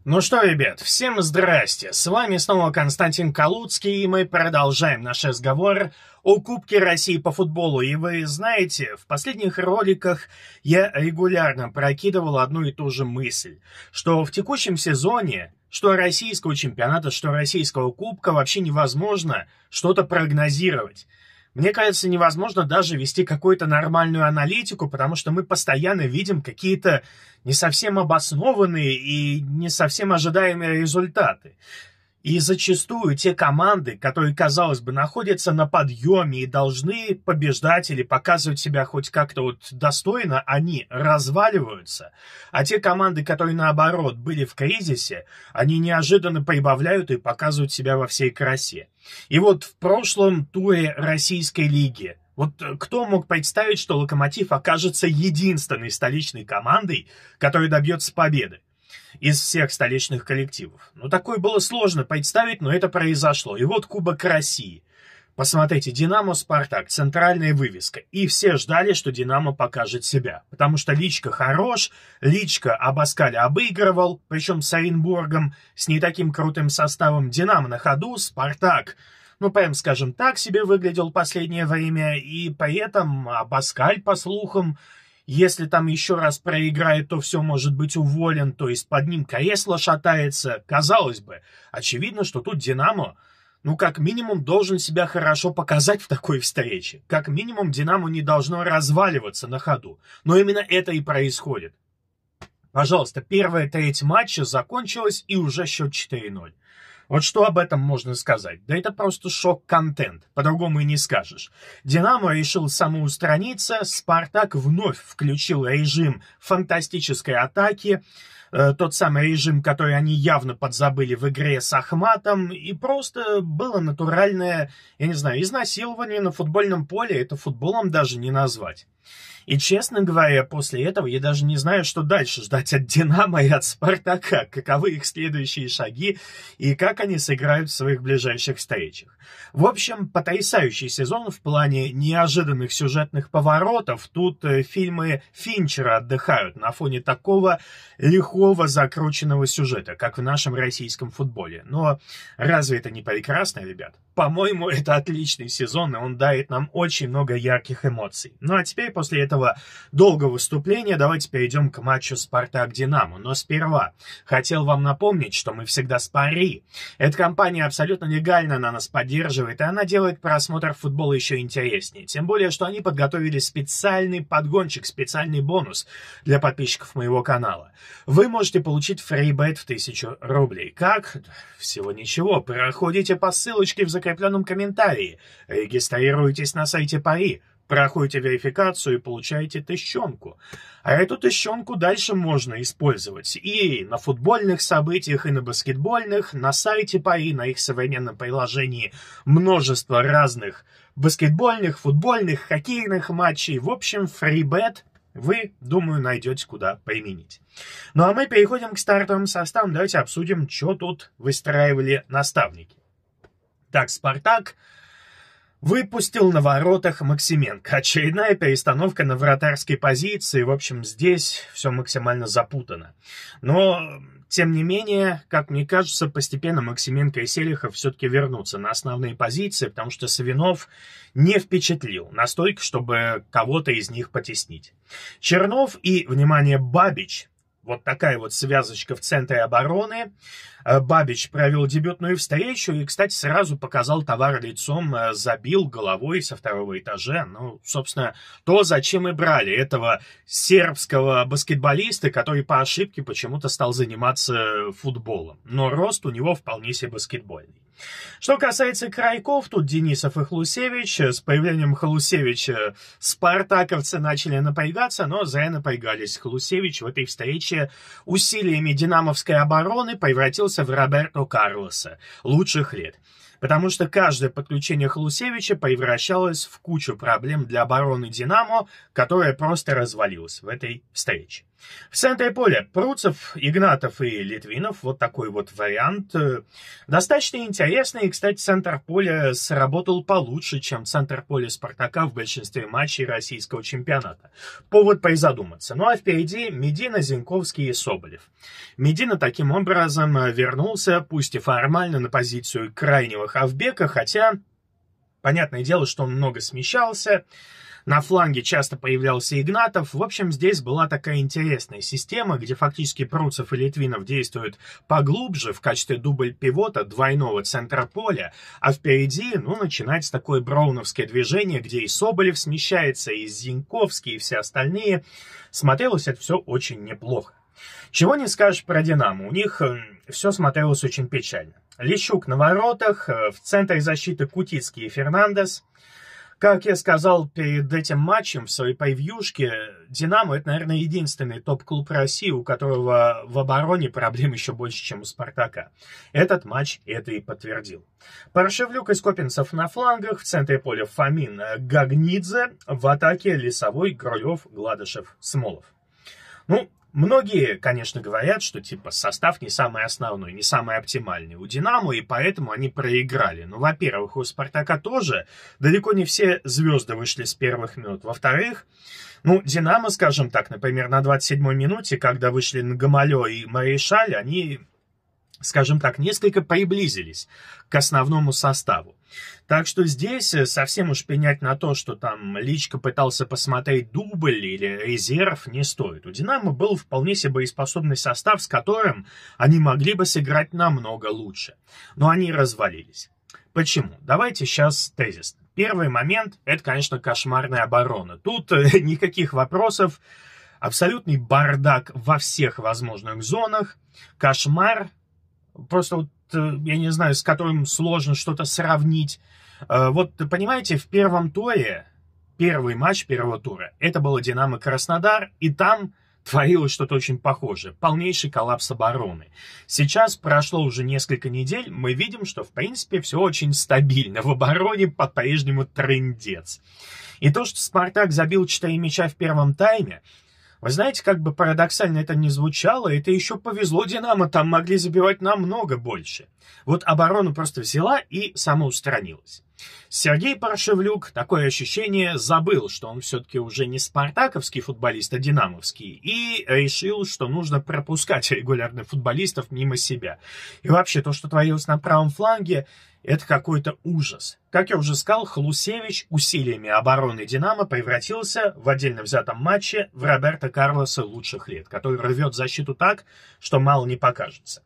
Ну что, ребят, всем здрасте! С вами снова Константин Калуцкий, и мы продолжаем наш разговор о Кубке России по футболу. И вы знаете, в последних роликах я регулярно прокидывал одну и ту же мысль, что в текущем сезоне, что российского чемпионата, что российского кубка вообще невозможно что-то прогнозировать. Мне кажется, невозможно даже вести какую-то нормальную аналитику, потому что мы постоянно видим какие-то не совсем обоснованные и не совсем ожидаемые результаты. И зачастую те команды, которые, казалось бы, находятся на подъеме и должны побеждать или показывать себя хоть как-то вот достойно, они разваливаются. А те команды, которые, наоборот, были в кризисе, они неожиданно прибавляют и показывают себя во всей красе. И вот в прошлом туре Российской лиги, вот кто мог представить, что «Локомотив» окажется единственной столичной командой, которая добьется победы из всех столичных коллективов? Ну, такое было сложно представить, но это произошло. И вот Кубок России. Посмотрите, «Динамо», «Спартак», центральная вывеска. И все ждали, что «Динамо» покажет себя. Потому что Личко хорош, Личко Абаскаль обыгрывал, причем с Оренбургом, с не таким крутым составом. «Динамо» на ходу, «Спартак», ну, прям, скажем так, себе выглядел в последнее время. И при этом Абаскаль, по слухам, если там еще раз проиграет, то все может быть уволен, то есть под ним кресло шатается. Казалось бы, очевидно, что тут «Динамо», ну, как минимум, должен себя хорошо показать в такой встрече. Как минимум, «Динамо» не должно разваливаться на ходу. Но именно это и происходит. Пожалуйста, первая треть матча закончилась, и уже счет 4-0. Вот что об этом можно сказать? Да это просто шок-контент, по-другому и не скажешь. «Динамо» решил самоустраниться, «Спартак» вновь включил режим фантастической атаки, тот самый режим, который они явно подзабыли в игре с Ахматом, и просто было натуральное, я не знаю, изнасилование на футбольном поле, это футболом даже не назвать. И, честно говоря, после этого я даже не знаю, что дальше ждать от «Динамо» и от «Спартака», каковы их следующие шаги и как они сыграют в своих ближайших встречах. В общем, потрясающий сезон в плане неожиданных сюжетных поворотов. Тут фильмы Финчера отдыхают на фоне такого лихого закрученного сюжета, как в нашем российском футболе. Но разве это не прекрасно, ребят? По-моему, это отличный сезон, и он дарит нам очень много ярких эмоций. Ну а теперь, после этого долгого выступления, давайте перейдем к матчу «Спартак-Динамо». Но сперва хотел вам напомнить, что мы всегда с пари. Эта компания абсолютно легально нас поддерживает, и она делает просмотр футбола еще интереснее. Тем более, что они подготовили специальный подгончик, специальный бонус для подписчиков моего канала. Вы можете получить фрибет в 1000 рублей. Как? Всего ничего. Проходите по ссылочке в закрепленном комментарии, регистрируйтесь на сайте пари, проходите верификацию и получаете тыщенку. А эту тыщенку дальше можно использовать и на футбольных событиях, и на баскетбольных, на сайте пари, на их современном приложении множество разных баскетбольных, футбольных, хоккейных матчей. В общем, фрибет вы, думаю, найдете куда применить. Ну а мы переходим к стартовым составам. Давайте обсудим, что тут выстраивали наставники. Так, «Спартак» выпустил на воротах Максименко. Очередная перестановка на вратарской позиции. В общем, здесь все максимально запутано. Но, тем не менее, как мне кажется, постепенно Максименко и Селихов все-таки вернутся на основные позиции, потому что Савинов не впечатлил настолько, чтобы кого-то из них потеснить. Чернов и, внимание, Бабич. Вот такая вот связочка в центре обороны. Бабич провел дебютную встречу и, кстати, сразу показал товар лицом, забил головой со второго этажа. Ну, собственно, то, зачем и брали этого сербского баскетболиста, который по ошибке почему-то стал заниматься футболом. Но рост у него вполне себе баскетбольный. Что касается крайков, тут Денисов и Хлусевич. С появлением Хлусевича спартаковцы начали напрягаться, но зря напрягались. Хлусевич в этой встрече усилиями динамовской обороны превратился в Роберто Карлоса лучших лет. потому что каждое подключение Хлусевича превращалось в кучу проблем для обороны «Динамо», которая просто развалилась в этой встрече. В центре поля Пруцев, Игнатов и Литвинов. Вот такой вот вариант. Достаточно интересный. И, кстати, центр поля сработал получше, чем центр поля «Спартака» в большинстве матчей российского чемпионата. Повод призадуматься. Ну а впереди Медина, Зиньковский и Соболев. Медина таким образом вернулся, пусть и формально, на позицию крайнего хавбека, хотя, понятное дело, что он много смещался. На фланге часто появлялся Игнатов. В общем, здесь была такая интересная система, где фактически Пруцев и Литвинов действуют поглубже в качестве дубль-пивота двойного центра поля, а впереди, начинается такое броуновское движение, где и Соболев смещается, и Зиньковский, и все остальные. Смотрелось это все очень неплохо. Чего не скажешь про «Динамо», у них все смотрелось очень печально. Лещук на воротах, в центре защиты Кутицкий и Фернандес. Как я сказал перед этим матчем в своей превьюшке, «Динамо» — это, наверное, единственный топ-клуб России, у которого в обороне проблем еще больше, чем у «Спартака». Этот матч это и подтвердил. Паршевлюк и Скопинцев на флангах, в центре поля Фомин, Гагнидзе, в атаке Лесовой, Гролев, Гладышев, Смолов. Многие, конечно, говорят, что состав не самый основной, не самый оптимальный у «Динамо», и поэтому они проиграли. Во-первых, у «Спартака» тоже далеко не все звезды вышли с первых минут. Во-вторых, «Динамо», скажем так, например, на 27-й минуте, когда вышли Нгамалё и Маришаль, они, скажем так, несколько приблизились к основному составу. Так что здесь совсем уж пенять на то, что там Личко пытался посмотреть дубль или резерв, не стоит. У «Динамо» был вполне себе боеспособный состав, с которым они могли бы сыграть намного лучше. Но они развалились. Почему? Давайте сейчас тезис. Первый момент – это, конечно, кошмарная оборона. Тут никаких вопросов. Абсолютный бардак во всех возможных зонах. Кошмар. Просто я не знаю, с которым сложно что-то сравнить. Понимаете, в первом туре, первый матч первого тура, это было «Динамо-Краснодар», и там творилось что-то очень похожее. Полнейший коллапс обороны. Сейчас прошло уже несколько недель, мы видим, что, в принципе, все очень стабильно. В обороне по-прежнему трындец. И то, что «Спартак» забил 4 мяча в первом тайме, вы знаете, как бы парадоксально это ни звучало, это еще повезло «Динамо», там могли забивать намного больше. Оборона просто взяла и самоустранилась. Сергей Паршевлюк, такое ощущение, забыл, что он все-таки уже не спартаковский футболист, а динамовский, и решил, что нужно пропускать регулярных футболистов мимо себя. И вообще, то, что творилось на правом фланге, это какой-то ужас. Как я уже сказал, Хлусевич усилиями обороны «Динамо» превратился в отдельно взятом матче в Роберто Карлоса лучших лет, который рвет защиту так, что мало не покажется.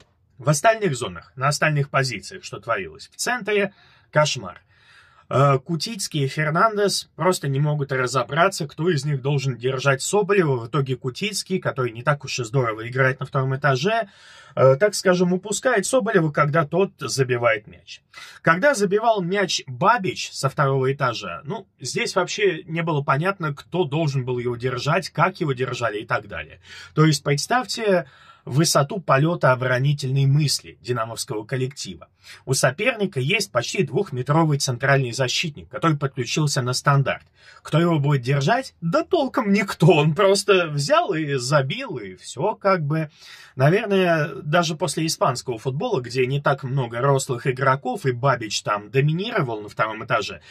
В остальных зонах, на остальных позициях, что творилось? В центре кошмар. Кутицкий и Фернандес просто не могут разобраться, кто из них должен держать Соболева. В итоге Кутицкий, который не так уж и здорово играет на втором этаже, так скажем, упускает Соболева, когда тот забивает мяч. Когда забивал мяч Бабич со второго этажа, здесь вообще не было понятно, кто должен был его держать, как его держали и так далее. То есть представьте высоту полета оборонительной мысли динамовского коллектива. У соперника есть почти 2-метровый центральный защитник, который подключился на стандарт. Кто его будет держать? Да толком никто. Он просто взял и забил, и все как бы. Наверное, даже после испанского футбола, где не так много рослых игроков, и Бабич там доминировал на втором этаже,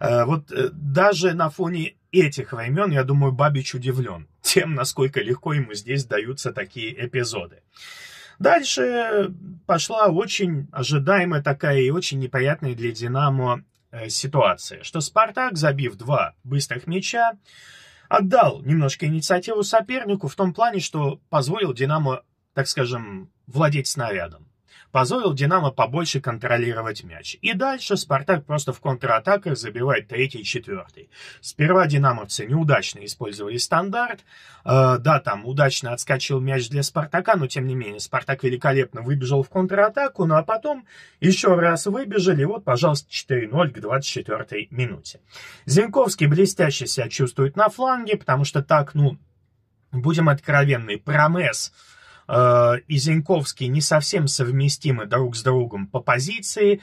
даже на фоне этих времен, я думаю, Бабич удивлен тем, насколько легко ему здесь даются такие эпизоды. Дальше пошла очень ожидаемая такая и очень неприятная для «Динамо» ситуация, что «Спартак», забив 2 быстрых мяча, отдал немножко инициативу сопернику в том плане, что позволил «Динамо», так скажем, владеть снарядом. Позволил «Динамо» побольше контролировать мяч. И дальше «Спартак» просто в контратаках забивает 3-й и 4-й. Сперва динамовцы неудачно использовали стандарт. Там удачно отскочил мяч для «Спартака», но тем не менее «Спартак» великолепно выбежал в контратаку, а потом еще раз выбежали. Пожалуйста, 4-0 к 24-й минуте. Зиньковский блестяще себя чувствует на фланге, потому что так, будем откровенны, Промес и Зиньковский не совсем совместимы друг с другом по позиции,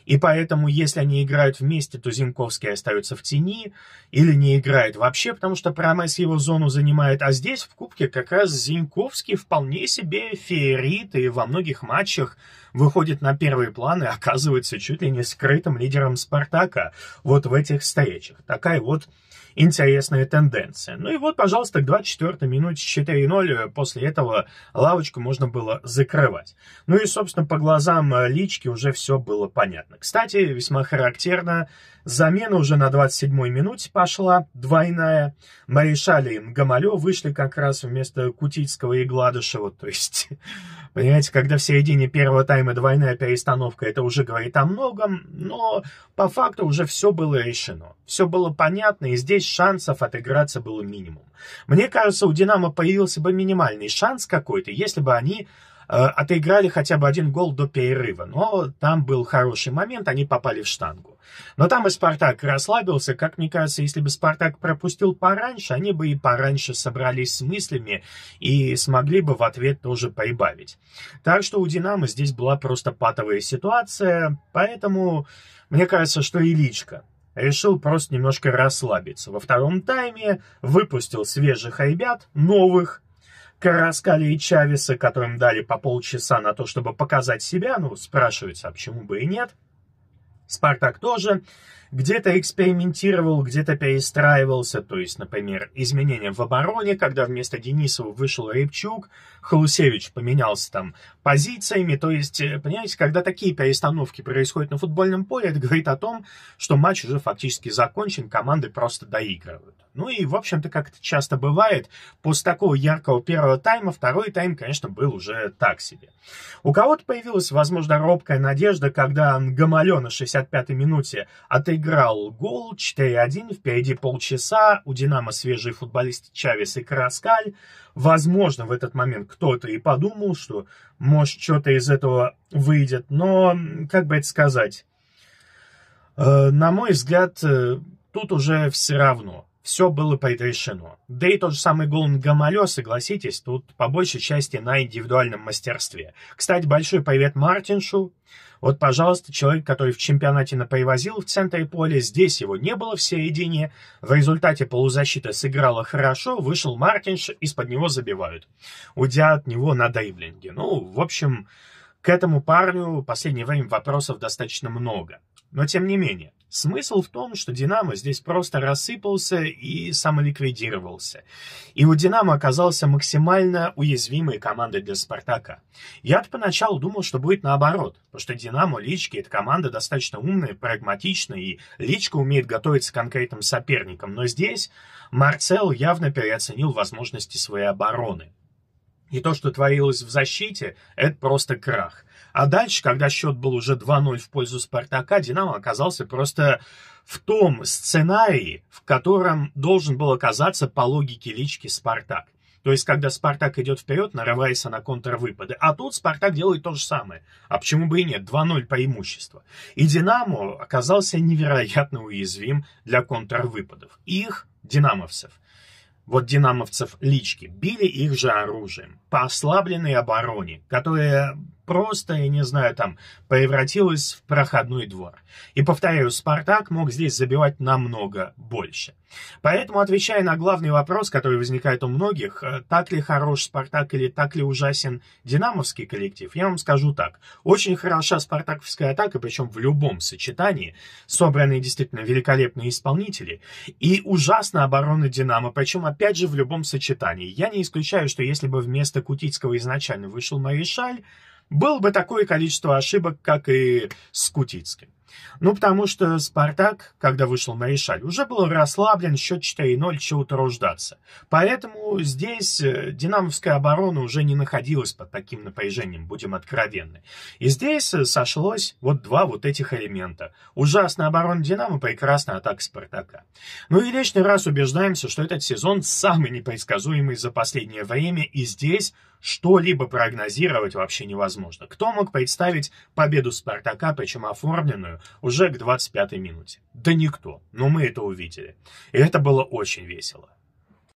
и поэтому, если они играют вместе, то Зинковский остается в тени, или не играет вообще, потому что Промес его зону занимает, а здесь в Кубке как раз Зинковский вполне себе феерит, и во многих матчах выходит на первый план и оказывается чуть ли не скрытым лидером Спартака вот в этих встречах. Такая вот интересная тенденция. Ну и вот, пожалуйста, к 24-й минуте 4-0. После этого лавочку можно было закрывать. Ну и, собственно, по глазам Лички уже все было понятно. Кстати, весьма характерно, замена уже на 27-й минуте пошла, двойная. Маришаль и Нгамалё вышли как раз вместо Кутицкого и Гладышева. То есть, понимаете, когда в середине первого тайма двойная перестановка, это уже говорит о многом, но по факту уже все было решено. Все было понятно, и здесь шансов отыграться было минимум. Мне кажется, у «Динамо» появился бы минимальный шанс какой-то, если бы они отыграли хотя бы один гол до перерыва. Но там был хороший момент, они попали в штангу. Но там и «Спартак» расслабился. Как мне кажется, если бы «Спартак» пропустил пораньше, они бы и пораньше собрались с мыслями и смогли бы в ответ тоже прибавить. Так что у «Динамо» здесь была просто патовая ситуация, поэтому мне кажется, что и Личка решил просто немножко расслабиться. Во втором тайме выпустил свежих ребят, новых, Караскаля и Чавеса, которым дали по полчаса на то, чтобы показать себя. Ну, спрашивается, а почему бы и нет. «Спартак» тоже где-то экспериментировал, где-то перестраивался. То есть, например, изменения в обороне, когда вместо Денисова вышел Рябчук, Халусевич поменялся там позициями. То есть, понимаете, когда такие перестановки происходят на футбольном поле, это говорит о том, что матч уже фактически закончен, команды просто доигрывают. Ну и, в общем-то, как это часто бывает, после такого яркого первого тайма, второй тайм, конечно, был уже так себе. У кого-то появилась, возможно, робкая надежда, когда Нгамалё на 65-й минуте отыграл гол 4-1, впереди полчаса, у «Динамо» свежие футболисты Чавес и Караскаль. Возможно, в этот момент кто-то и подумал, что, может, что-то из этого выйдет, но, как бы это сказать, на мой взгляд, тут уже все равно. Все было предрешено. Да и тот же самый гол Нгамалё, согласитесь, тут по большей части на индивидуальном мастерстве. Кстати, большой привет Мартиншу. Вот, пожалуйста, человек, который в чемпионате напривозил в центре поля, здесь его не было в середине. В результате полузащита сыграла хорошо, вышел Мартинш, из-под него забивают, уйдя от него на дриблинге. Ну, в общем, к этому парню в последнее время вопросов достаточно много. Но, тем не менее, смысл в том, что «Динамо» здесь просто рассыпался и самоликвидировался. И у «Динамо» оказался максимально уязвимой командой для «Спартака». Я-то поначалу думал, что будет наоборот, потому что «Динамо», Лички — это команда достаточно умная, прагматичная, и Личка умеет готовиться к конкретным соперникам. Но здесь Марцел явно переоценил возможности своей обороны. И то, что творилось в защите, это просто крах. А дальше, когда счет был уже 2-0 в пользу «Спартака», «Динамо» оказался просто в том сценарии, в котором должен был оказаться по логике Лички «Спартак». То есть, когда «Спартак» идет вперед, нарываясь на контрвыпады. А тут «Спартак» делает то же самое. А почему бы и нет? 2-0 преимущество. И «Динамо» оказался невероятно уязвим для контрвыпадов. Их, динамовцев, вот динамовцев Лички, били их же оружием по ослабленной обороне, которая просто, я не знаю, там, превратилась в проходной двор. И, повторяю, «Спартак» мог здесь забивать намного больше. Поэтому, отвечая на главный вопрос, который возникает у многих, так ли хорош «Спартак» или так ли ужасен динамовский коллектив, я вам скажу так. Очень хороша спартаковская атака, причем в любом сочетании, собранные действительно великолепные исполнители, и ужасна оборона «Динамо», причем, опять же, в любом сочетании. Я не исключаю, что если бы вместо Кутицкого изначально вышел Маришаль, было бы такое количество ошибок, как и с Кутицким. Ну, потому что «Спартак», когда вышел Маришаль, уже был расслаблен, счет 4-0, чего утруждаться. Поэтому здесь динамовская оборона уже не находилась под таким напряжением, будем откровенны. И здесь сошлось вот два вот этих элемента. Ужасная оборона «Динамо», прекрасная атака «Спартака». Ну и лишний раз убеждаемся, что этот сезон самый непредсказуемый за последнее время, и здесь что-либо прогнозировать вообще невозможно. Кто мог представить победу «Спартака», причем оформленную, уже к 25-й минуте? Да никто. Но мы это увидели. И это было очень весело.